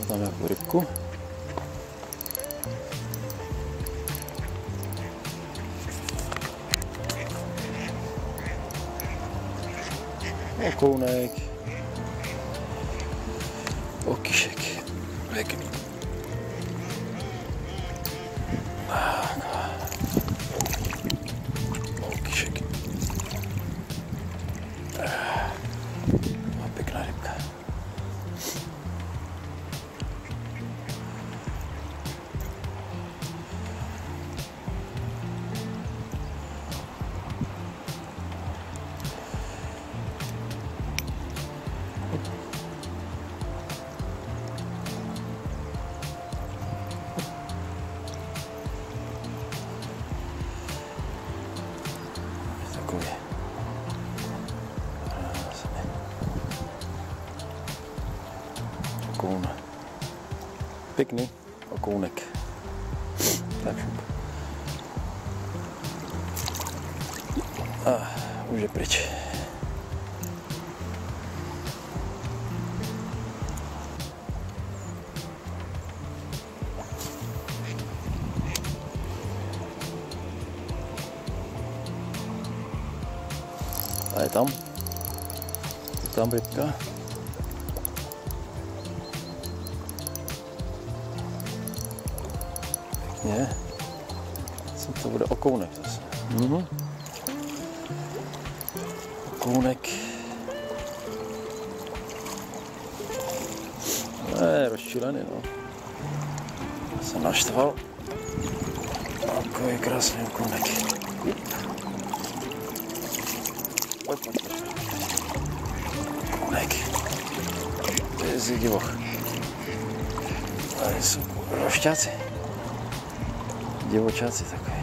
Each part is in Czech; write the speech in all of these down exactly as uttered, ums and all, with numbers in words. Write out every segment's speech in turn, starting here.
tam nějakou rybku. Okounek. Okyšek. Pěkný. Okyšek. A pěkná rybka. Takový. Okoun. Pěkný okounek. Tak šup. A už je pryč. A je tam. Je tam rybka. Pěkně. Co to bude? Okounek zase. Mhm. Okounek. Je rozčilený, no. Se naštval. Takový krásný okounek. Pojď, pojď, pojď. Okounek. To je z divoch. Tady jsou rošťáci. Divočáci takový.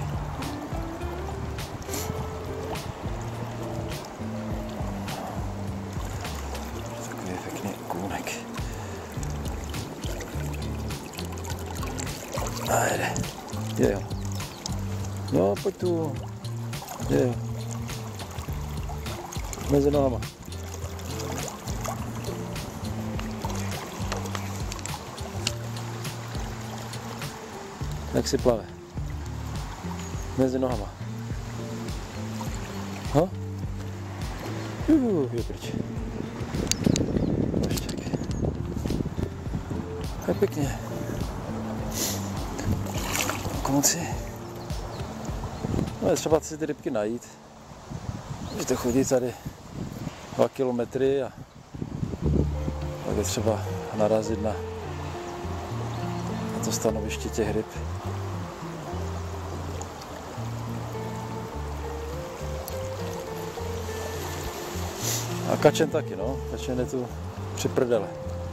Takový pěkný okounek. A jde. Je jo. No, pojď tu. Je jo. Mezi nohama. Jak si plave? Mezi nohama. Ha? Uh, je pryč. Ještě tak. Tak pěkně. Konci. No je třeba si ty rybky najít. Když to chodí tady dva kilometry a tak je třeba narazit na, na to stanoviště těch ryb. A kačen taky, no. Kačen je tu při prdele.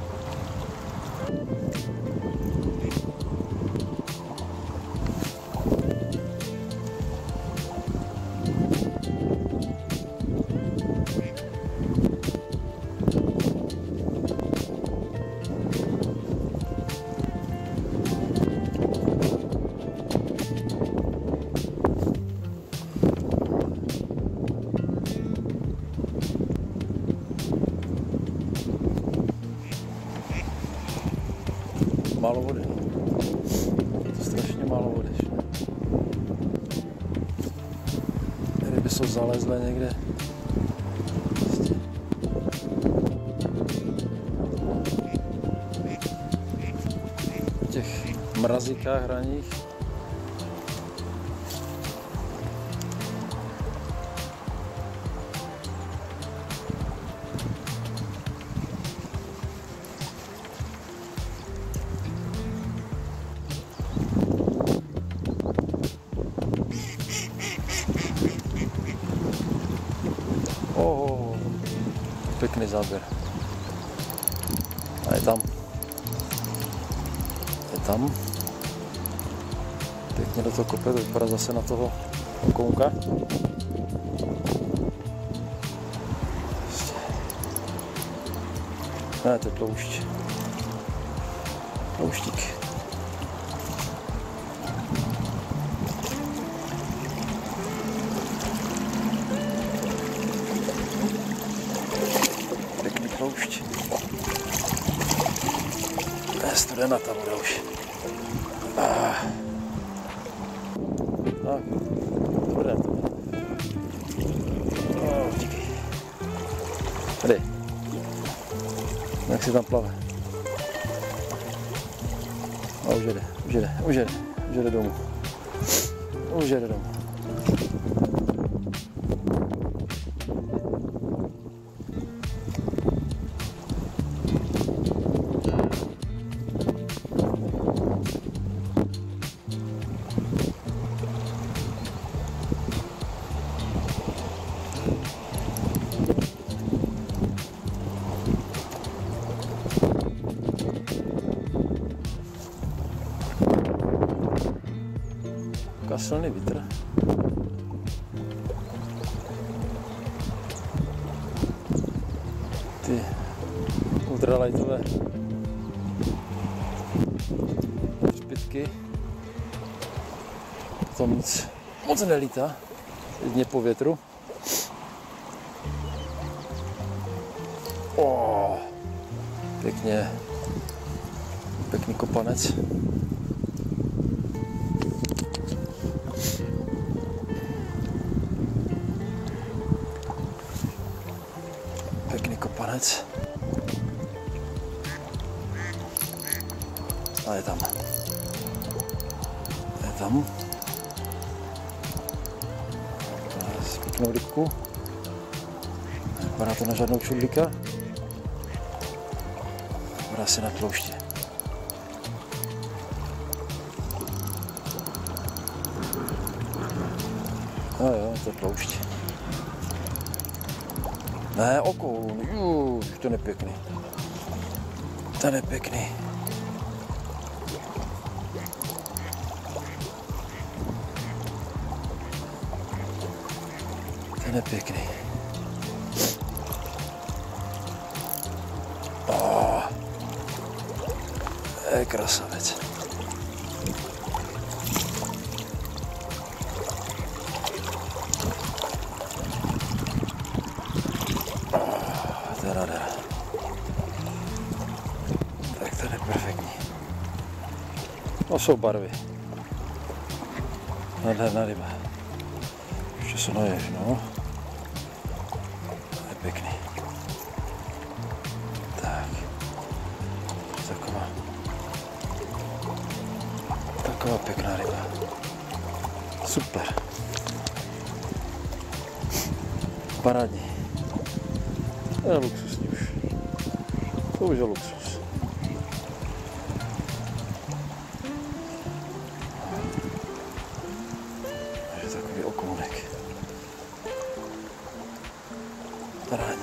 Málo vody. Je to strašně málo vody. Ryby jsou zalezlé někde. V těch mrazíkách hraních. Oh, pěkný záběr. A je tam. Je tam. Pěkně do toho kope, to vypadá zase na toho okounka. Ne, to je tloušť. Tlouštík. Pěkný tloušť. Je studená ta voda už. Ah. Tak, dobré to. Oh, díky. Tady. Jak si tam plave. A už jede, už jede, už jede, už jede domů. Už jede domů. Silný vítr. Ty ultralightové špitky. To nic moc nelítá, jedině po větru. Oh, pěkně, pěkný kopanec. Kopanec. A je tam. Je tam. S pěknou rybku. Vypadá to na žádnou čudlíka. Bude asi na tlouště. A jo, to je tlouště. Ne, okoun, juuu, ten je pěkný. Ten je pěkný. Ten je pěkný. Oh, je krasavec. Tak to je perfektní. No jsou barvy. Nádherná ryba. Ještě se najež, no. To je pěkný. Tak. Taková. Taková pěkná ryba. Super. Parádní. To je luxusní už. To už je luxus. Je takový okounek. Parádní.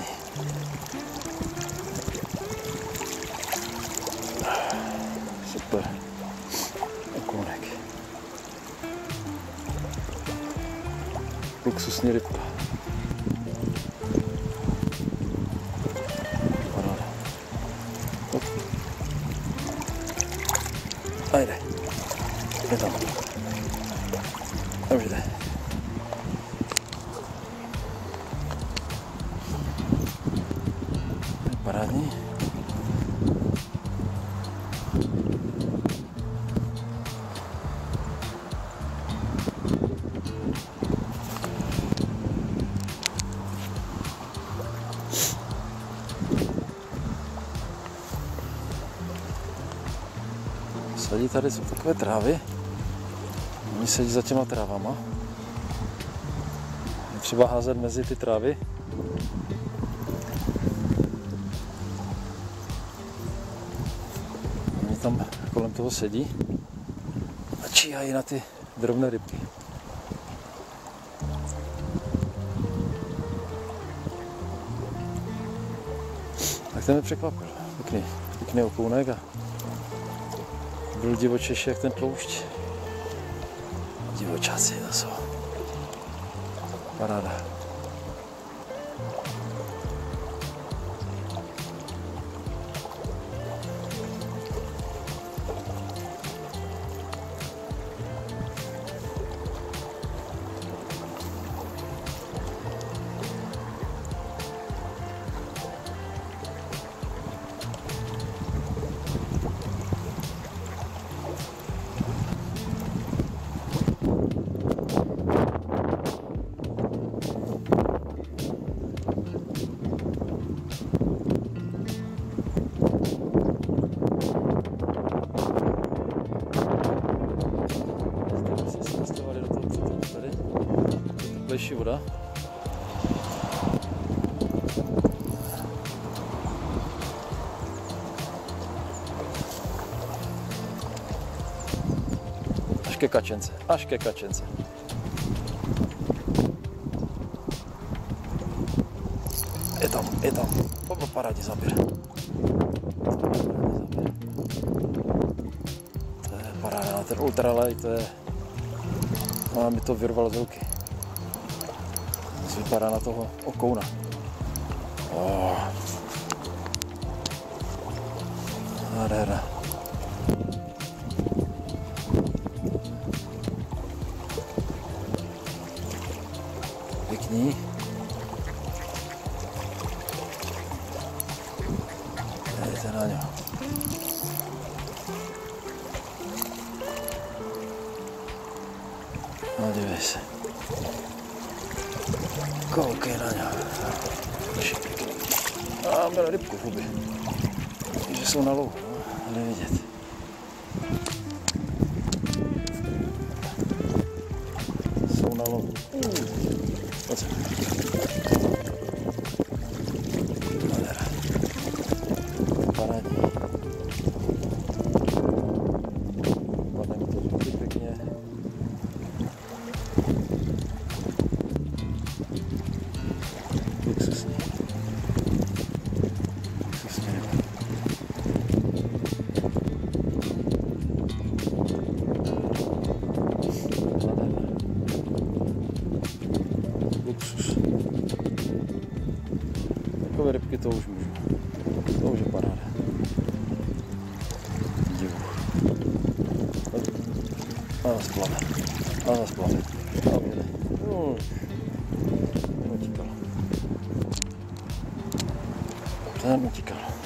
Super. Okounek. Luxusní rybka. A jde. Jde tam. A už jde. Parádní. Sedí tady, jsou takové trávy. Oni sedí za těma trávama. Je třeba házet mezi ty trávy. Oni tam kolem toho sedí a číhají na ty drobné rybky. Tak ten mě překvapil. Pěkný, pěkný okounek a byl divočejší jak ten tloušť. Divočáci to jsou. Paráda. liší voda. Až ke kačence, až ke kačence. Je tam, je tam. Oba parádní záběr. To je paráda, ten ultralight, to je... A mi to vyrvalo z ruky. To vypadá na toho okouna. Oh. Nádherná. Pěkný. Dejte na něho. No dívej se. Koukej na něho. A měl rybku v hubě. Že jsou na louku, no, nevidět. Jsou na louku. Pojď sem. Nádhera. Parádní. Padne mi to z ruky pěkně. Luxusní. Luxusní ryba. Nádherná. Luxus. Takové rybky to už můžu. To už je paráda. Divu. A nás plave. A nás plave. A vyjde. No. Ten utíkal. Ten utíkal.